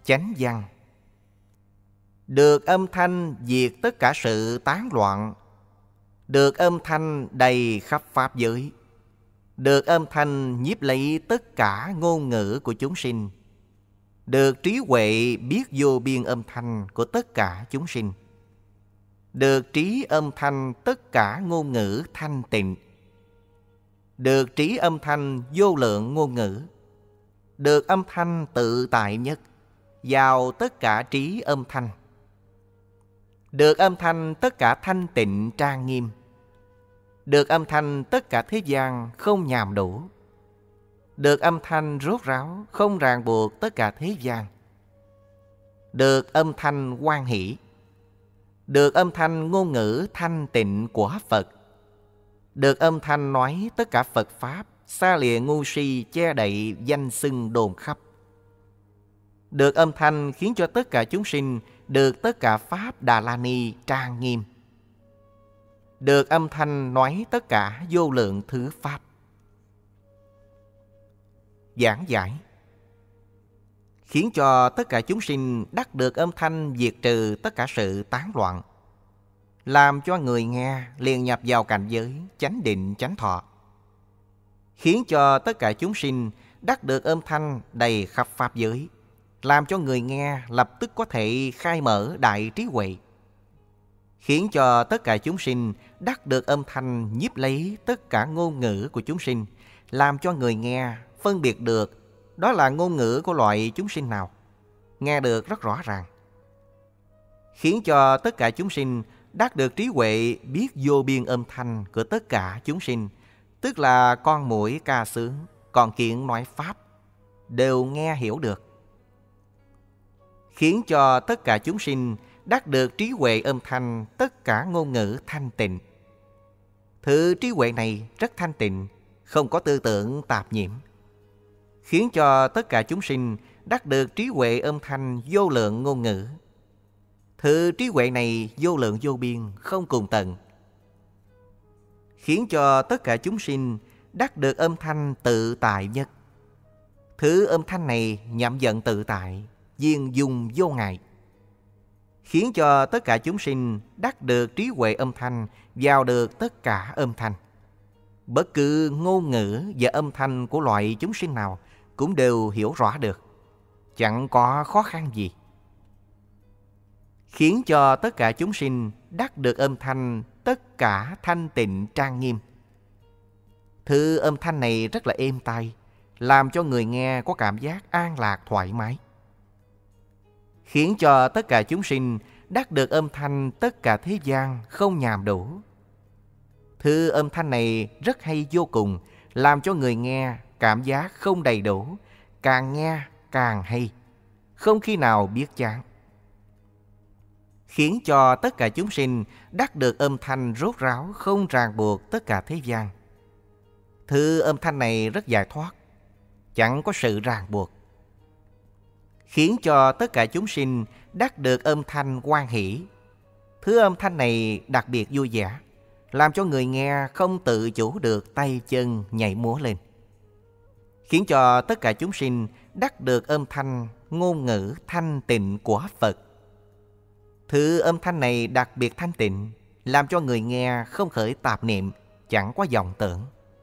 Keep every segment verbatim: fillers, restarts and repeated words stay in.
chánh văn. Được âm thanh diệt tất cả sự tán loạn, được âm thanh đầy khắp pháp giới, được âm thanh nhiếp lấy tất cả ngôn ngữ của chúng sinh, được trí huệ biết vô biên âm thanh của tất cả chúng sinh, được trí âm thanh tất cả ngôn ngữ thanh tịnh, được trí âm thanh vô lượng ngôn ngữ, được âm thanh tự tại nhất vào tất cả trí âm thanh, được âm thanh tất cả thanh tịnh trang nghiêm, được âm thanh tất cả thế gian không nhàm đủ, được âm thanh rốt ráo không ràng buộc tất cả thế gian, được âm thanh hoan hỷ, được âm thanh ngôn ngữ thanh tịnh của Phật, được âm thanh nói tất cả Phật Pháp xa lìa ngu si che đậy danh xưng đồn khắp, được âm thanh khiến cho tất cả chúng sinh được tất cả Pháp Đà La Ni trang nghiêm, được âm thanh nói tất cả vô lượng thứ Pháp. Giảng giải khiến cho tất cả chúng sinh đắc được âm thanh diệt trừ tất cả sự tán loạn, làm cho người nghe liền nhập vào cảnh giới chánh định chánh thọ, khiến cho tất cả chúng sinh đắc được âm thanh đầy khắp pháp giới, làm cho người nghe lập tức có thể khai mở đại trí huệ, khiến cho tất cả chúng sinh đắc được âm thanh nhiếp lấy tất cả ngôn ngữ của chúng sinh, làm cho người nghe phân biệt được đó là ngôn ngữ của loại chúng sinh nào, nghe được rất rõ ràng, khiến cho tất cả chúng sinh đắc được trí huệ biết vô biên âm thanh của tất cả chúng sinh, tức là con muỗi ca sướng, con kiến nói pháp, đều nghe hiểu được, khiến cho tất cả chúng sinh đắc được trí huệ âm thanh tất cả ngôn ngữ thanh tịnh. Thứ trí huệ này rất thanh tịnh, không có tư tưởng tạp nhiễm, khiến cho tất cả chúng sinh đắc được trí huệ âm thanh vô lượng ngôn ngữ. Thứ trí huệ này vô lượng vô biên, không cùng tận, khiến cho tất cả chúng sinh đắc được âm thanh tự tại nhất. Thứ âm thanh này nhậm vận tự tại, viên dung vô ngại, khiến cho tất cả chúng sinh đắc được trí huệ âm thanh vào được tất cả âm thanh. Bất cứ ngôn ngữ và âm thanh của loại chúng sinh nào cũng đều hiểu rõ được, chẳng có khó khăn gì. Khiến cho tất cả chúng sinh đắc được âm thanh tất cả thanh tịnh trang nghiêm. Thứ âm thanh này rất là êm tai, làm cho người nghe có cảm giác an lạc thoải mái. Khiến cho tất cả chúng sinh đắc được âm thanh tất cả thế gian không nhàm đủ. Thứ âm thanh này rất hay vô cùng, làm cho người nghe cảm giác không đầy đủ, càng nghe càng hay, không khi nào biết chán. Khiến cho tất cả chúng sinh đắc được âm thanh rốt ráo không ràng buộc tất cả thế gian. Thứ âm thanh này rất giải thoát, chẳng có sự ràng buộc. Khiến cho tất cả chúng sinh đắc được âm thanh hoan hỷ. Thứ âm thanh này đặc biệt vui vẻ, làm cho người nghe không tự chủ được tay chân nhảy múa lên. Khiến cho tất cả chúng sinh đắc được âm thanh ngôn ngữ thanh tịnh của Phật. Thứ âm thanh này đặc biệt thanh tịnh, làm cho người nghe không khởi tạp niệm, chẳng có vọng tưởng.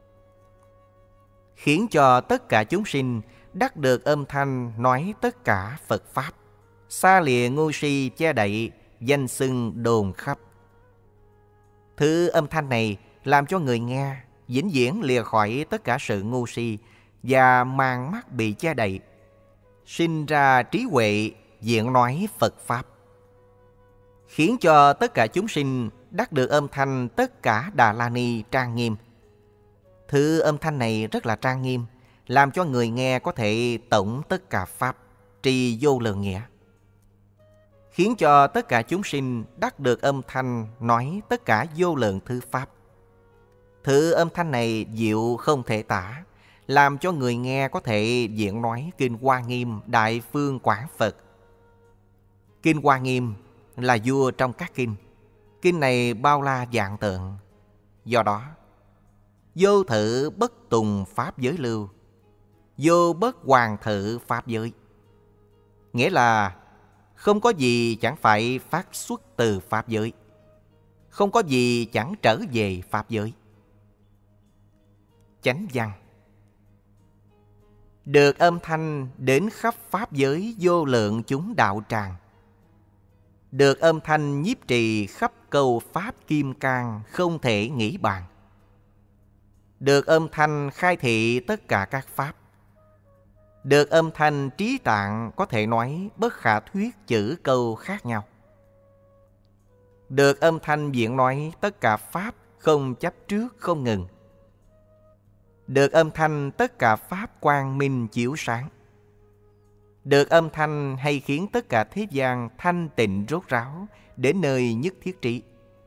Khiến cho tất cả chúng sinh đắc được âm thanh nói tất cả Phật Pháp, xa lìa ngu si che đậy danh xưng đồn khắp. Thứ âm thanh này làm cho người nghe vĩnh viễn lìa khỏi tất cả sự ngu si và màn mắt bị che đậy, sinh ra trí huệ diện nói Phật Pháp. Khiến cho tất cả chúng sinh đắc được âm thanh tất cả Đà La Ni trang nghiêm. Thứ âm thanh này rất là trang nghiêm, làm cho người nghe có thể tổng tất cả Pháp, trì vô lượng nghĩa. Khiến cho tất cả chúng sinh đắc được âm thanh nói tất cả vô lượng thứ Pháp. Thứ âm thanh này diệu không thể tả, làm cho người nghe có thể diễn nói Kinh Hoa Nghiêm Đại Phương Quảng Phật. Kinh Hoa Nghiêm là vua trong các kinh. Kinh này bao la vạn tượng. Do đó, vô thử bất tùng pháp giới lưu, vô bất hoàng thử pháp giới. Nghĩa là không có gì chẳng phải phát xuất từ Pháp giới, không có gì chẳng trở về Pháp giới. Chánh văn. Được âm thanh đến khắp Pháp giới vô lượng chúng đạo tràng. Được âm thanh nhiếp trì khắp câu Pháp kim cang không thể nghĩ bàn. Được âm thanh khai thị tất cả các Pháp. Được âm thanh trí tạng có thể nói bất khả thuyết chữ câu khác nhau. Được âm thanh diễn nói tất cả Pháp không chấp trước không ngừng. Được âm thanh tất cả Pháp quang minh chiếu sáng. Được âm thanh hay khiến tất cả thế gian thanh tịnh rốt ráo đến nơi nhất thiết trí.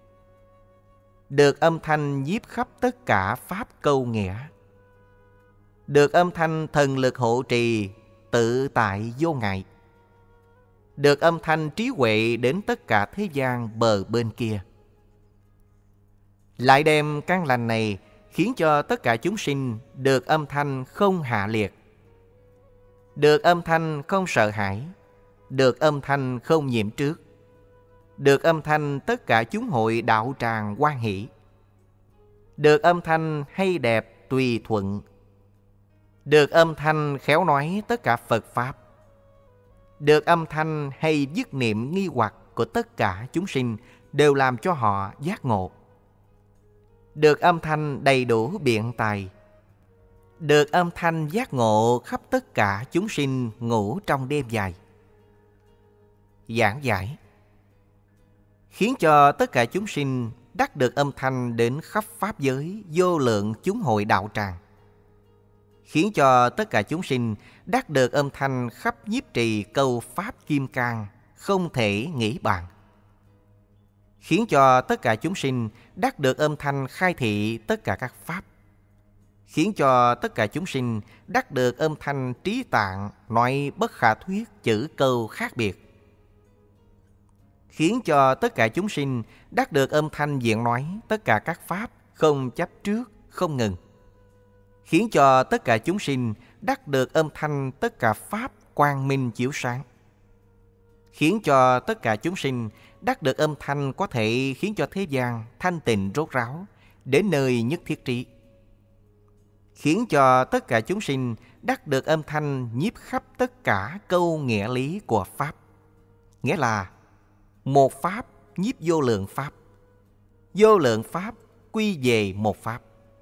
Được âm thanh nhiếp khắp tất cả Pháp câu nghĩa. Được âm thanh thần lực hộ trì tự tại vô ngại. Được âm thanh trí huệ đến tất cả thế gian bờ bên kia. Lại đem căn lành này khiến cho tất cả chúng sinh được âm thanh không hạ liệt, được âm thanh không sợ hãi, được âm thanh không nhiễm trước, được âm thanh tất cả chúng hội đạo tràng hoan hỷ, được âm thanh hay đẹp tùy thuận, được âm thanh khéo nói tất cả Phật Pháp, được âm thanh hay dứt niệm nghi hoặc của tất cả chúng sinh đều làm cho họ giác ngộ, được âm thanh đầy đủ biện tài, được âm thanh giác ngộ khắp tất cả chúng sinh ngủ trong đêm dài. Giảng giải khiến cho tất cả chúng sinh đắc được âm thanh đến khắp Pháp giới vô lượng chúng hội đạo tràng, khiến cho tất cả chúng sinh đắc được âm thanh khắp nhiếp trì câu Pháp kim cang không thể nghĩ bàn, khiến cho tất cả chúng sinh đắc được âm thanh khai thị tất cả các Pháp, khiến cho tất cả chúng sinh đắc được âm thanh trí tạng nói bất khả thuyết chữ câu khác biệt, khiến cho tất cả chúng sinh đắc được âm thanh diện nói tất cả các Pháp không chấp trước không ngừng, khiến cho tất cả chúng sinh đắc được âm thanh tất cả Pháp quang minh chiếu sáng, khiến cho tất cả chúng sinh đắc được âm thanh có thể khiến cho thế gian thanh tịnh rốt ráo đến nơi nhất thiết trí, khiến cho tất cả chúng sinh đắc được âm thanh nhiếp khắp tất cả câu nghĩa lý của Pháp. Nghĩa là một Pháp nhiếp vô lượng Pháp, vô lượng Pháp quy về một Pháp,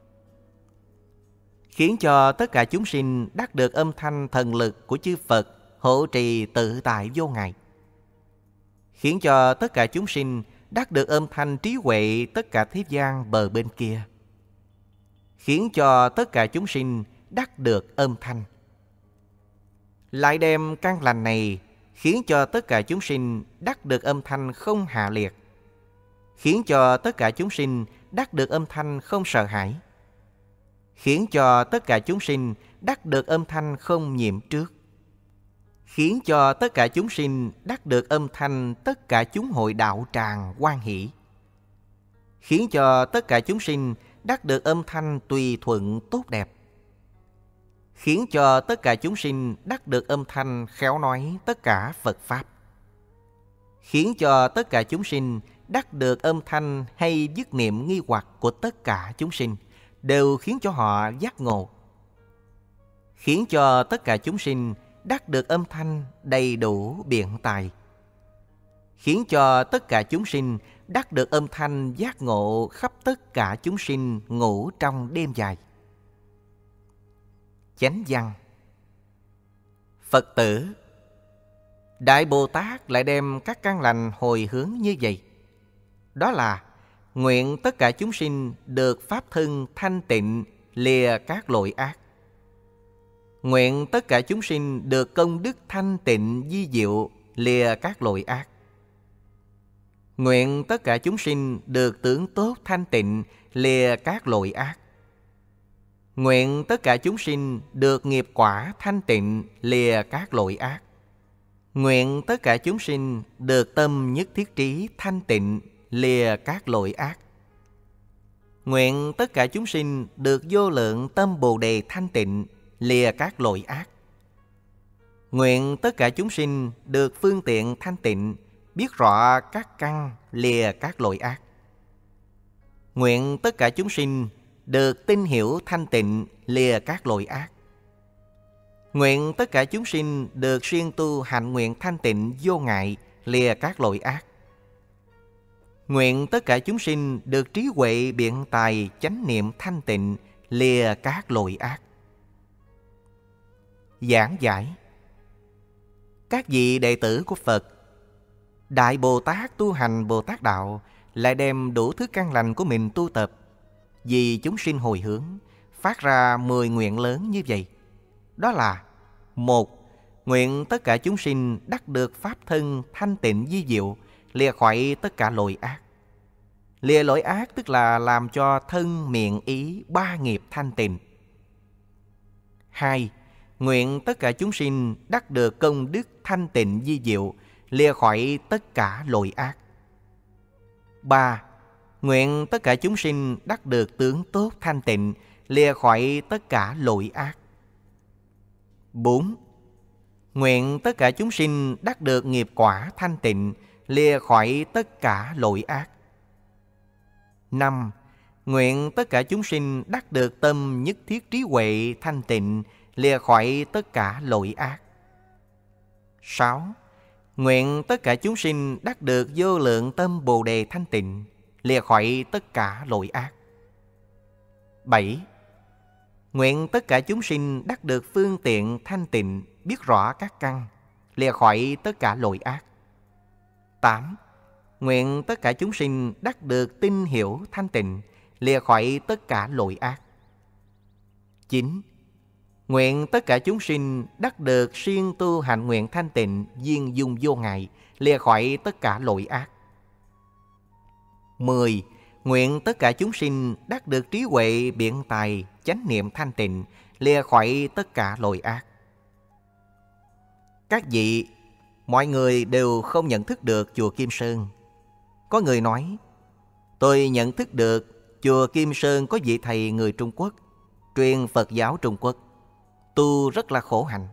khiến cho tất cả chúng sinh đắc được âm thanh thần lực của chư Phật hộ trì tự tại vô ngại, khiến cho tất cả chúng sinh đắc được âm thanh trí huệ tất cả thế gian bờ bên kia, khiến cho tất cả chúng sinh đắc được âm thanh. Lại đem căn lành này khiến cho tất cả chúng sinh đắc được âm thanh không hạ liệt, khiến cho tất cả chúng sinh đắc được âm thanh không sợ hãi, khiến cho tất cả chúng sinh đắc được âm thanh không nhiễm trước, khiến cho tất cả chúng sinh đắc được âm thanh tất cả chúng hội đạo tràng hoan hỷ, khiến cho tất cả chúng sinh đắc được âm thanh tùy thuận tốt đẹp, khiến cho tất cả chúng sinh đắc được âm thanh khéo nói tất cả Phật Pháp, khiến cho tất cả chúng sinh đắc được âm thanh hay dứt niệm nghi hoặc của tất cả chúng sinh đều khiến cho họ giác ngộ, khiến cho tất cả chúng sinh đắc được âm thanh đầy đủ biện tài, khiến cho tất cả chúng sinh đắc được âm thanh giác ngộ khắp tất cả chúng sinh ngủ trong đêm dài. Chánh văn. Phật tử, Đại Bồ Tát lại đem các căn lành hồi hướng như vậy. Đó là nguyện tất cả chúng sinh được Pháp thân thanh tịnh lìa các lỗi ác, nguyện tất cả chúng sinh được công đức thanh tịnh di diệu lìa các lỗi ác, nguyện tất cả chúng sinh được tưởng tốt thanh tịnh lìa các lỗi ác, nguyện tất cả chúng sinh được nghiệp quả thanh tịnh lìa các lỗi ác, nguyện tất cả chúng sinh được tâm nhất thiết trí thanh tịnh lìa các lỗi ác, nguyện tất cả chúng sinh được vô lượng tâm Bồ Đề thanh tịnh lìa các lỗi ác, Nguyện tất cả chúng sinh được phương tiện thanh tịnh, biết rõ các căn, lìa các lỗi ác. Nguyện tất cả chúng sinh được tin hiểu thanh tịnh, lìa các lỗi ác. Nguyện tất cả chúng sinh được siêng tu hạnh nguyện thanh tịnh vô ngại, lìa các lỗi ác. Nguyện tất cả chúng sinh được trí huệ biện tài chánh niệm thanh tịnh, lìa các lỗi ác. Giảng giải. Các vị đệ tử của Phật, Đại Bồ Tát tu hành Bồ Tát Đạo lại đem đủ thứ căn lành của mình tu tập, vì chúng sinh hồi hướng, phát ra mười nguyện lớn như vậy. Đó là: một. Nguyện tất cả chúng sinh đắc được pháp thân thanh tịnh vi diệu, lìa khỏi tất cả lỗi ác. Lìa lỗi ác tức là làm cho thân, miệng, ý ba nghiệp thanh tịnh. Hai. Nguyện tất cả chúng sinh đắc được công đức thanh tịnh vi diệu, lìa khỏi tất cả lỗi ác. Ba. Nguyện tất cả chúng sinh đắc được tướng tốt thanh tịnh, lìa khỏi tất cả lỗi ác. Bốn. Nguyện tất cả chúng sinh đắc được nghiệp quả thanh tịnh, lìa khỏi tất cả lỗi ác. Năm. Nguyện tất cả chúng sinh đắc được tâm nhất thiết trí huệ thanh tịnh, lìa khỏi tất cả lỗi ác. Sáu. Nguyện tất cả chúng sinh đắc được vô lượng tâm Bồ Đề thanh tịnh, lìa khỏi tất cả lỗi ác. Bảy. Nguyện tất cả chúng sinh đắc được phương tiện thanh tịnh, biết rõ các căn, lìa khỏi tất cả lỗi ác. Tám. Nguyện tất cả chúng sinh đắc được tin hiểu thanh tịnh, lìa khỏi tất cả lỗi ác. Chín. Nguyện tất cả chúng sinh đắc được siêng tu hạnh nguyện thanh tịnh, viên dung vô ngại, lìa khỏi tất cả lỗi ác. Mười. Nguyện tất cả chúng sinh đắc được trí huệ biện tài chánh niệm thanh tịnh, lìa khỏi tất cả lỗi ác. Các vị, mọi người đều không nhận thức được chùa Kim Sơn. Có người nói: tôi nhận thức được chùa Kim Sơn có vị thầy người Trung Quốc, truyền Phật giáo Trung Quốc, tu rất là khổ hạnh.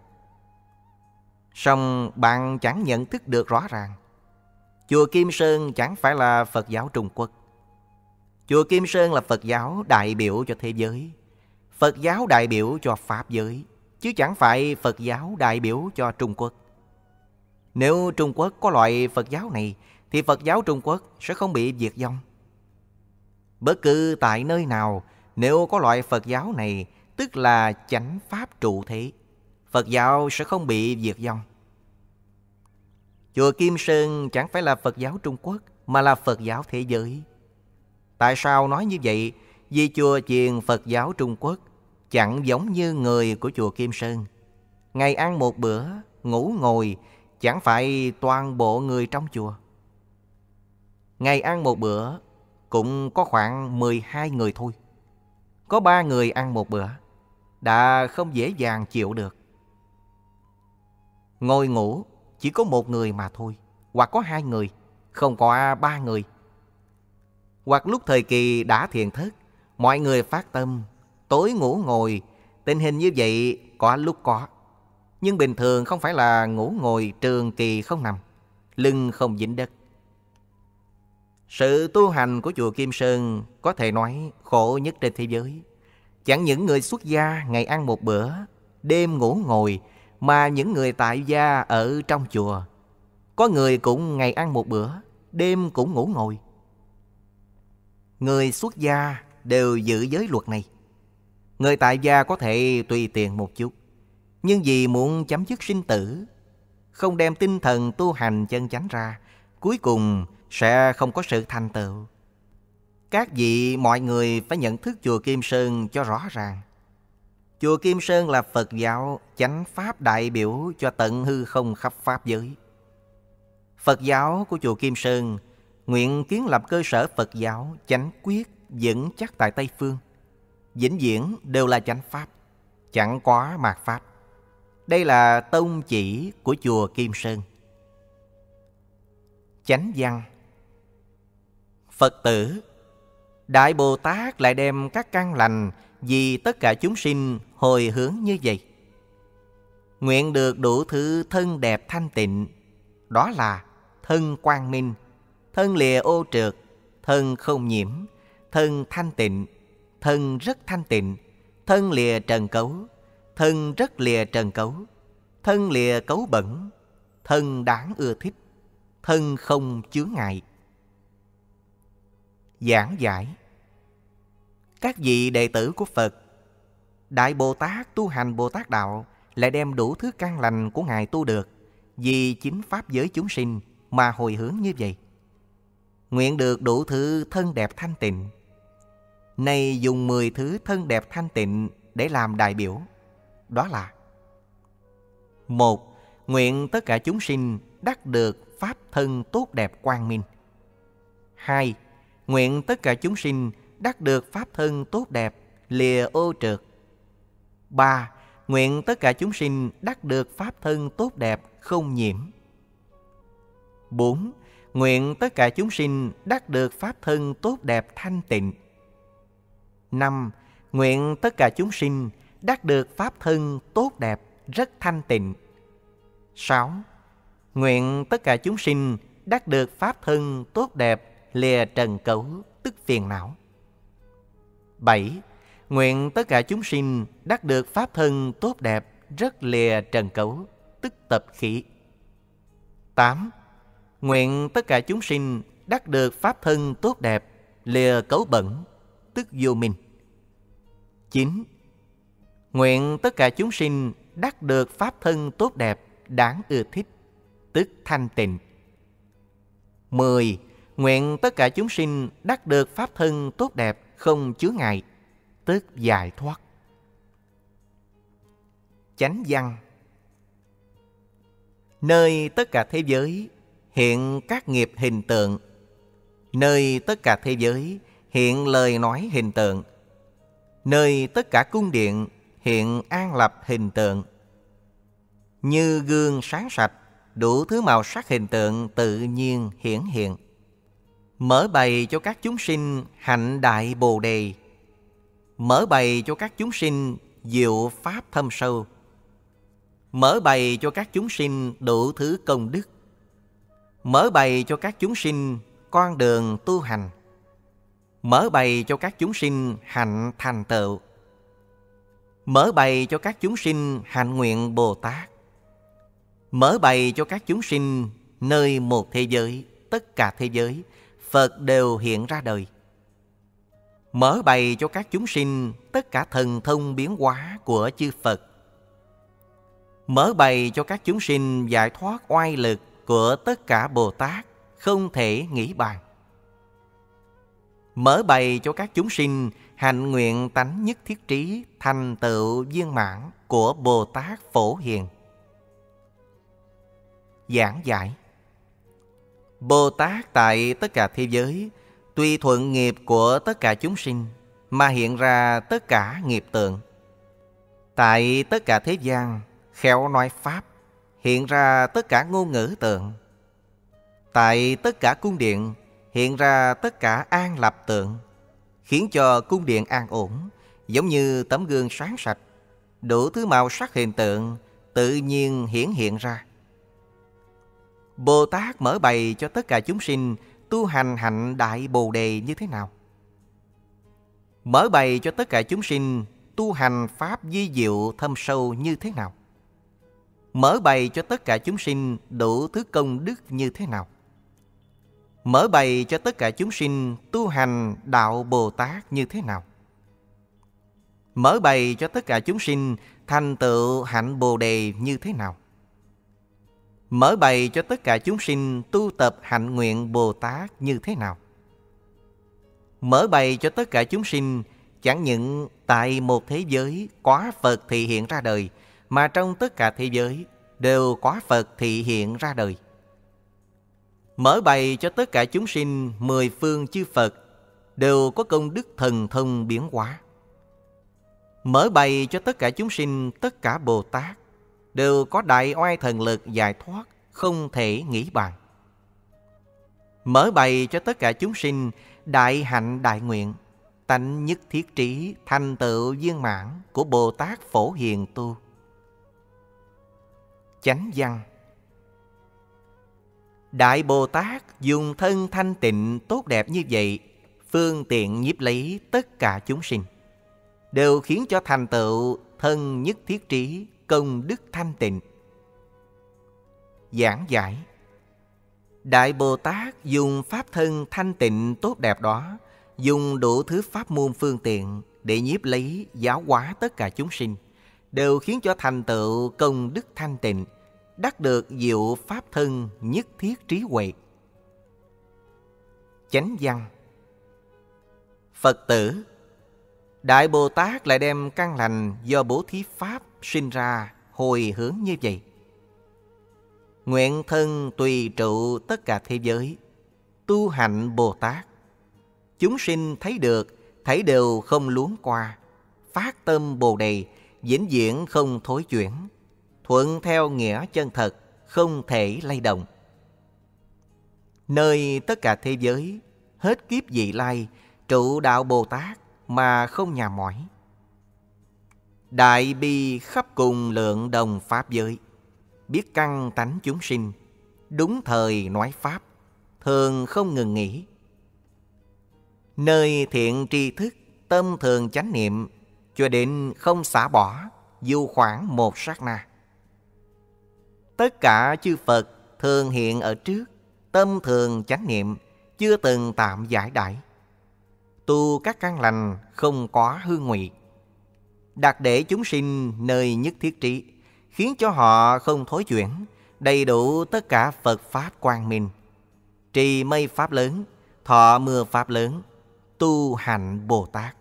Song bạn chẳng nhận thức được rõ ràng, chùa Kim Sơn chẳng phải là Phật giáo Trung Quốc. Chùa Kim Sơn là Phật giáo đại biểu cho thế giới, Phật giáo đại biểu cho Pháp giới, chứ chẳng phải Phật giáo đại biểu cho Trung Quốc. Nếu Trung Quốc có loại Phật giáo này, thì Phật giáo Trung Quốc sẽ không bị diệt vong. Bất cứ tại nơi nào, nếu có loại Phật giáo này, tức là chánh Pháp trụ thế, Phật giáo sẽ không bị diệt vong. Chùa Kim Sơn chẳng phải là Phật giáo Trung Quốc, mà là Phật giáo thế giới. Tại sao nói như vậy? Vì chùa chiền Phật giáo Trung Quốc chẳng giống như người của chùa Kim Sơn. Ngày ăn một bữa, ngủ ngồi chẳng phải toàn bộ người trong chùa. Ngày ăn một bữa cũng có khoảng mười hai người thôi. Có ba người ăn một bữa đã không dễ dàng chịu được. Ngồi ngủ chỉ có một người mà thôi, hoặc có hai người, không có ba người. Hoặc lúc thời kỳ đã thiền thất, mọi người phát tâm, tối ngủ ngồi, tình hình như vậy có lúc có. Nhưng bình thường không phải là ngủ ngồi trường kỳ không nằm, lưng không dính đất. Sự tu hành của chùa Kim Sơn có thể nói khổ nhất trên thế giới. Chẳng những người xuất gia ngày ăn một bữa, đêm ngủ ngồi, mà những người tại gia ở trong chùa, có người cũng ngày ăn một bữa, đêm cũng ngủ ngồi. Người xuất gia đều giữ giới luật này. Người tại gia có thể tùy tiện một chút, nhưng vì muốn chấm dứt sinh tử, không đem tinh thần tu hành chân chánh ra, cuối cùng sẽ không có sự thành tựu. Các vị mọi người phải nhận thức chùa Kim Sơn cho rõ ràng. Chùa Kim Sơn là Phật giáo chánh Pháp đại biểu cho tận hư không khắp Pháp giới. Phật giáo của chùa Kim Sơn nguyện kiến lập cơ sở Phật giáo chánh quyết vững chắc tại Tây Phương. Vĩnh viễn đều là chánh Pháp, chẳng có mạt Pháp. Đây là tông chỉ của chùa Kim Sơn. Chánh văn. Phật tử, Đại Bồ Tát lại đem các căn lành vì tất cả chúng sinh hồi hướng như vậy. nguyện được đủ thứ thân đẹp thanh tịnh, đó là thân quang minh, thân lìa ô trượt, thân không nhiễm, thân thanh tịnh, thân rất thanh tịnh, thân lìa trần cấu, thân rất lìa trần cấu, thân lìa cấu bẩn, thân đáng ưa thích, thân không chướng ngại. Giảng giải. Các vị đệ tử của Phật, Đại Bồ Tát tu hành Bồ Tát Đạo lại đem đủ thứ căn lành của Ngài tu được vì chính Pháp giới chúng sinh mà hồi hướng như vậy. Nguyện được đủ thứ thân đẹp thanh tịnh. Này dùng mười thứ thân đẹp thanh tịnh để làm đại biểu. Đó là: một. Nguyện tất cả chúng sinh đắc được Pháp thân tốt đẹp quang minh. Hai. Nguyện tất cả chúng sinh đắc được Pháp thân tốt đẹp lìa ô trượt. Ba. Nguyện tất cả chúng sinh đắc được Pháp thân tốt đẹp không nhiễm. Bốn. Nguyện tất cả chúng sinh đắc được Pháp thân tốt đẹp thanh tịnh. Năm. Nguyện tất cả chúng sinh đắc được Pháp thân tốt đẹp rất thanh tịnh. Sáu. Nguyện tất cả chúng sinh đắc được Pháp thân tốt đẹp lìa trần cấu tức phiền não. Bảy. Nguyện tất cả chúng sinh đắc được Pháp thân tốt đẹp rất lìa trần cấu tức tập khí. Tám. Nguyện tất cả chúng sinh đắc được Pháp thân tốt đẹp lìa cấu bẩn tức vô minh. Chín. Nguyện tất cả chúng sinh đắc được Pháp thân tốt đẹp đáng ưa thích tức thanh tịnh. Mười. Nguyện tất cả chúng sinh đắc được Pháp thân tốt đẹp không chướng ngại tức giải thoát. Chánh văn. Nơi tất cả thế giới hiện các nghiệp hình tượng, nơi tất cả thế giới hiện lời nói hình tượng, nơi tất cả cung điện hiện an lập hình tượng. Như gương sáng sạch, đủ thứ màu sắc hình tượng tự nhiên hiển hiện. Mở bày cho các chúng sinh hạnh đại bồ đề, mở bày cho các chúng sinh diệu pháp thâm sâu, mở bày cho các chúng sinh đủ thứ công đức, mở bày cho các chúng sinh con đường tu hành, mở bày cho các chúng sinh hạnh thành tựu, mở bày cho các chúng sinh hạnh nguyện Bồ Tát, mở bày cho các chúng sinh nơi một thế giới, tất cả thế giới, Phật đều hiện ra đời. Mở bày cho các chúng sinh tất cả thần thông biến hóa của chư Phật. Mở bày cho các chúng sinh giải thoát oai lực của tất cả Bồ Tát không thể nghĩ bàn. Mở bày cho các chúng sinh hạnh nguyện tánh nhất thiết trí thành tựu viên mãn của Bồ Tát Phổ Hiền. Giảng giải. Bồ Tát tại tất cả thế giới tùy thuận nghiệp của tất cả chúng sinh mà hiện ra tất cả nghiệp tượng. Tại tất cả thế gian khéo nói Pháp hiện ra tất cả ngôn ngữ tượng. Tại tất cả cung điện hiện ra tất cả an lập tượng, khiến cho cung điện an ổn, giống như tấm gương sáng sạch, đủ thứ màu sắc hình tượng tự nhiên hiển hiện ra. Bồ Tát mở bày cho tất cả chúng sinh tu hành hạnh đại bồ đề như thế nào? Mở bày cho tất cả chúng sinh tu hành pháp vi diệu thâm sâu như thế nào? Mở bày cho tất cả chúng sinh đủ thứ công đức như thế nào? Mở bày cho tất cả chúng sinh tu hành đạo Bồ Tát như thế nào? Mở bày cho tất cả chúng sinh thành tựu hạnh bồ đề như thế nào? Mở bày cho tất cả chúng sinh tu tập hạnh nguyện Bồ Tát như thế nào? Mở bày cho tất cả chúng sinh chẳng những tại một thế giới có Phật thị hiện ra đời, mà trong tất cả thế giới đều có Phật thị hiện ra đời. Mở bày cho tất cả chúng sinh mười phương chư Phật đều có công đức thần thông biến hóa. Mở bày cho tất cả chúng sinh tất cả Bồ Tát đều có đại oai thần lực giải thoát không thể nghĩ bàn. Mở bày cho tất cả chúng sinh đại hạnh đại nguyện, tánh nhất thiết trí thành tựu viên mãn của Bồ Tát Phổ Hiền tu. Chánh văn. Đại Bồ Tát dùng thân thanh tịnh tốt đẹp như vậy, phương tiện nhiếp lấy tất cả chúng sinh, đều khiến cho thành tựu thân nhất thiết trí, công đức thanh tịnh. Giảng giải. Đại Bồ Tát dùng pháp thân thanh tịnh tốt đẹp đó, dùng đủ thứ pháp môn phương tiện để nhiếp lấy, giáo hóa tất cả chúng sinh, đều khiến cho thành tựu công đức thanh tịnh, đắc được diệu pháp thân nhất thiết trí huệ. Chánh văn. Phật tử, Đại Bồ Tát lại đem căn lành do bố thí pháp sinh ra hồi hướng như vậy. Nguyện thân tùy trụ tất cả thế giới, tu hạnh Bồ Tát. Chúng sinh thấy được, thấy đều không luống qua, phát tâm Bồ Đề, vĩnh viễn không thối chuyển, thuận theo nghĩa chân thật, không thể lay động. Nơi tất cả thế giới, hết kiếp vị lai, trụ đạo Bồ Tát mà không nhà mỏi. Đại bi khắp cùng lượng đồng pháp giới, biết căn tánh chúng sinh, đúng thời nói pháp, thường không ngừng nghỉ. Nơi thiện tri thức, tâm thường chánh niệm, cho đến không xả bỏ, dù khoảng một sát na. Tất cả chư Phật thường hiện ở trước, tâm thường chánh niệm, chưa từng tạm giải đãi. Tu các căn lành không có hư ngụy, đặt để chúng sinh nơi nhất thiết trí, khiến cho họ không thối chuyển, đầy đủ tất cả Phật Pháp quang minh, trì mây Pháp lớn, thọ mưa Pháp lớn, tu hạnh Bồ Tát.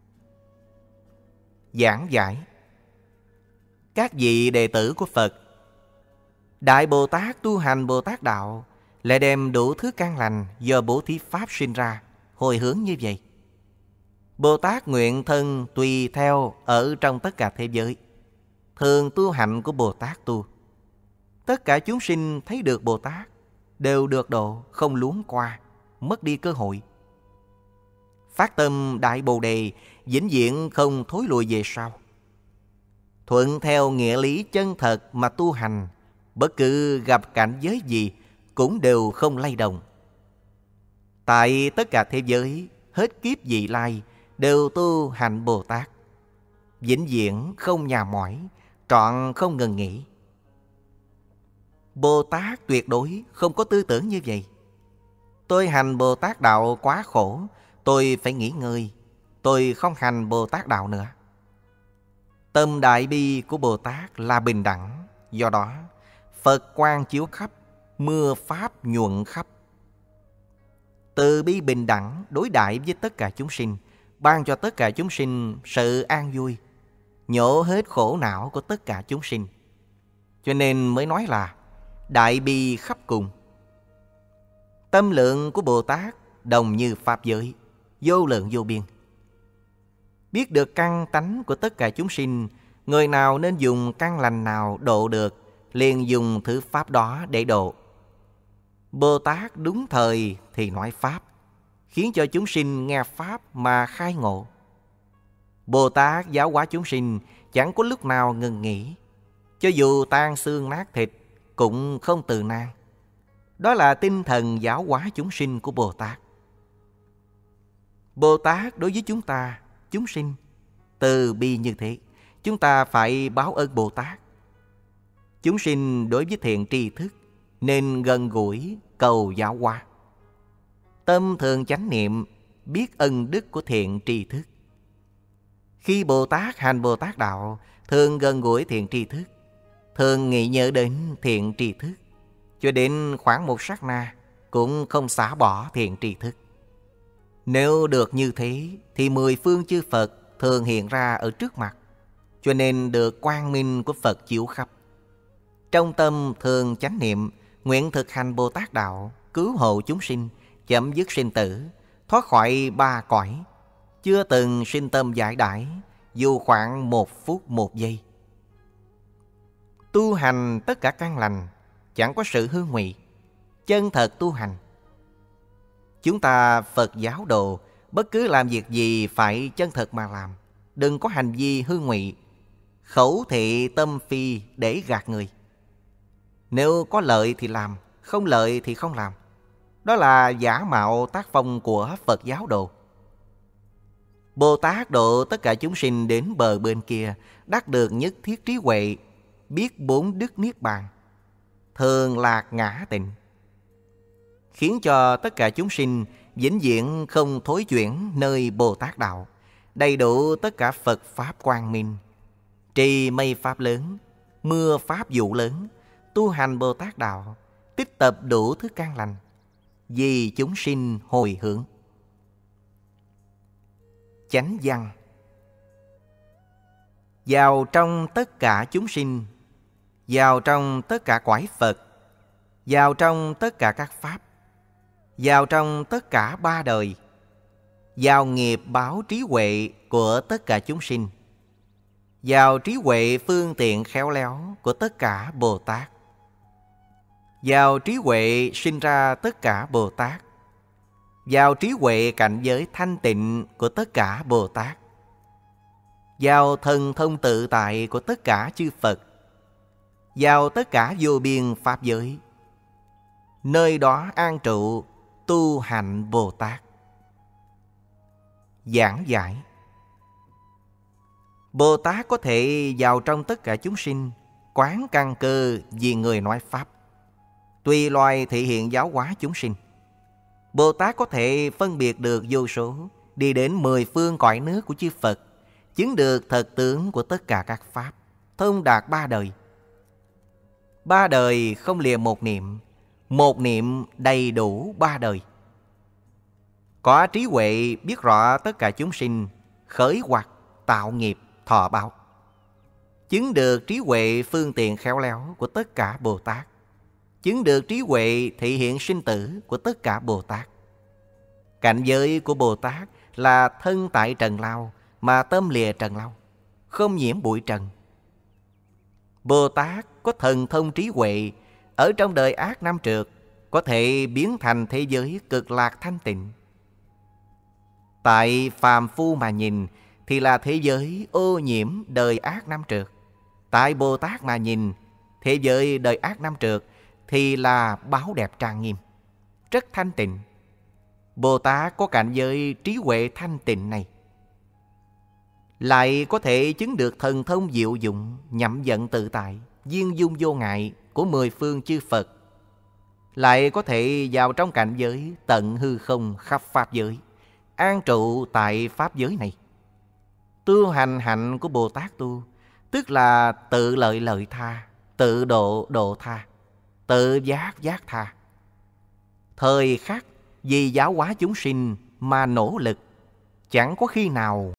Giảng giải. Các vị đệ tử của Phật, Đại Bồ Tát tu hành Bồ Tát Đạo lại đem đủ thứ căn lành do bố thí pháp sinh ra, hồi hướng như vậy. Bồ Tát nguyện thân tùy theo ở trong tất cả thế giới, thường tu hạnh của Bồ Tát tu. Tất cả chúng sinh thấy được Bồ Tát đều được độ, không luống qua, mất đi cơ hội. Phát tâm Đại Bồ Đề, vĩnh viễn không thối lùi về sau. Thuận theo nghĩa lý chân thật mà tu hành, bất cứ gặp cảnh giới gì cũng đều không lay động. Tại tất cả thế giới, hết kiếp vị lai, đều tu hành Bồ Tát, vĩnh viễn không nhà mỏi, trọn không ngừng nghỉ. Bồ Tát tuyệt đối không có tư tưởng như vậy. Tôi hành Bồ Tát Đạo quá khổ, tôi phải nghỉ ngơi, tôi không hành Bồ Tát Đạo nữa. Tâm đại bi của Bồ Tát là bình đẳng, do đó Phật quang chiếu khắp, mưa Pháp nhuận khắp. Từ bi bình đẳng đối đãi với tất cả chúng sinh, ban cho tất cả chúng sinh sự an vui, nhổ hết khổ não của tất cả chúng sinh. Cho nên mới nói là đại bi khắp cùng. Tâm lượng của Bồ Tát đồng như Pháp giới, vô lượng vô biên. Biết được căn tánh của tất cả chúng sinh, người nào nên dùng căn lành nào độ được, liền dùng thứ Pháp đó để độ. Bồ Tát đúng thời thì nói Pháp, khiến cho chúng sinh nghe Pháp mà khai ngộ. Bồ Tát giáo hóa chúng sinh chẳng có lúc nào ngừng nghỉ, cho dù tan xương nát thịt cũng không từ nan. Đó là tinh thần giáo hóa chúng sinh của Bồ Tát. Bồ Tát đối với chúng ta, chúng sinh, từ bi như thế, chúng ta phải báo ơn Bồ Tát. Chúng sinh đối với thiện tri thức nên gần gũi cầu giáo hóa. Tâm thường chánh niệm, biết ân đức của thiện tri thức. Khi Bồ Tát hành Bồ Tát Đạo, thường gần gũi thiện tri thức, thường nghĩ nhớ đến thiện tri thức, cho đến khoảng một sát na cũng không xả bỏ thiện tri thức. Nếu được như thế thì mười phương chư Phật thường hiện ra ở trước mặt, cho nên được quang minh của Phật chiếu khắp. Trong tâm thường chánh niệm, nguyện thực hành Bồ Tát Đạo, cứu hộ chúng sinh, chấm dứt sinh tử, thoát khỏi ba cõi, chưa từng sinh tâm giải đãi, dù khoảng một phút một giây. Tu hành tất cả căn lành, chẳng có sự hư ngụy, chân thật tu hành. Chúng ta Phật giáo đồ, bất cứ làm việc gì phải chân thật mà làm, đừng có hành vi hư ngụy, khẩu thị tâm phi để gạt người. Nếu có lợi thì làm, không lợi thì không làm. Đó là giả mạo tác phong của Phật giáo đồ. Bồ Tát độ tất cả chúng sinh đến bờ bên kia, đắc được nhất thiết trí huệ, biết bốn đức niết bàn, thường lạc ngã tịnh, khiến cho tất cả chúng sinh vĩnh viễn không thối chuyển nơi Bồ Tát đạo, đầy đủ tất cả Phật Pháp quang minh, trì mây Pháp lớn, mưa Pháp vụ lớn, tu hành Bồ Tát đạo, tích tập đủ thứ căn lành, vì chúng sinh hồi hướng. Chánh văn. Vào trong tất cả chúng sinh, vào trong tất cả cõi Phật, vào trong tất cả các Pháp, vào trong tất cả ba đời, vào nghiệp báo trí huệ của tất cả chúng sinh, vào trí huệ phương tiện khéo léo của tất cả Bồ Tát, vào trí huệ sinh ra tất cả Bồ Tát, vào trí huệ cảnh giới thanh tịnh của tất cả Bồ Tát, vào thần thông tự tại của tất cả chư Phật, vào tất cả vô biên Pháp giới, nơi đó an trụ tu hành Bồ Tát. Giảng giải. Bồ Tát có thể vào trong tất cả chúng sinh, quán căn cơ vì người nói Pháp, tùy loài thể hiện giáo hóa chúng sinh. Bồ Tát có thể phân biệt được vô số, đi đến mười phương cõi nước của chư Phật, chứng được thật tướng của tất cả các Pháp, thông đạt ba đời. Ba đời không lìa một niệm, một niệm đầy đủ ba đời. Có trí huệ biết rõ tất cả chúng sinh, khởi hoặc tạo nghiệp, thọ báo. Chứng được trí huệ phương tiện khéo léo của tất cả Bồ Tát. Chứng được trí huệ thị hiện sinh tử của tất cả Bồ Tát. Cảnh giới của Bồ Tát là thân tại trần lao mà tâm lìa trần lao, không nhiễm bụi trần. Bồ Tát có thần thông trí huệ, ở trong đời ác năm trượt có thể biến thành thế giới cực lạc thanh tịnh. Tại phàm phu mà nhìn thì là thế giới ô nhiễm đời ác năm trượt. Tại Bồ Tát mà nhìn, thế giới đời ác năm trượt thì là báo đẹp trang nghiêm, rất thanh tịnh. Bồ Tát có cảnh giới trí huệ thanh tịnh này, lại có thể chứng được thần thông diệu dụng, nhậm vận tự tại, viên dung vô ngại của mười phương chư Phật. Lại có thể vào trong cảnh giới tận hư không khắp Pháp giới, an trụ tại Pháp giới này. Tu hành hạnh của Bồ Tát tu, tức là tự lợi lợi tha, tự độ độ tha, tự giác giác tha. Thời khắc vì giáo hóa chúng sinh mà nỗ lực, chẳng có khi nào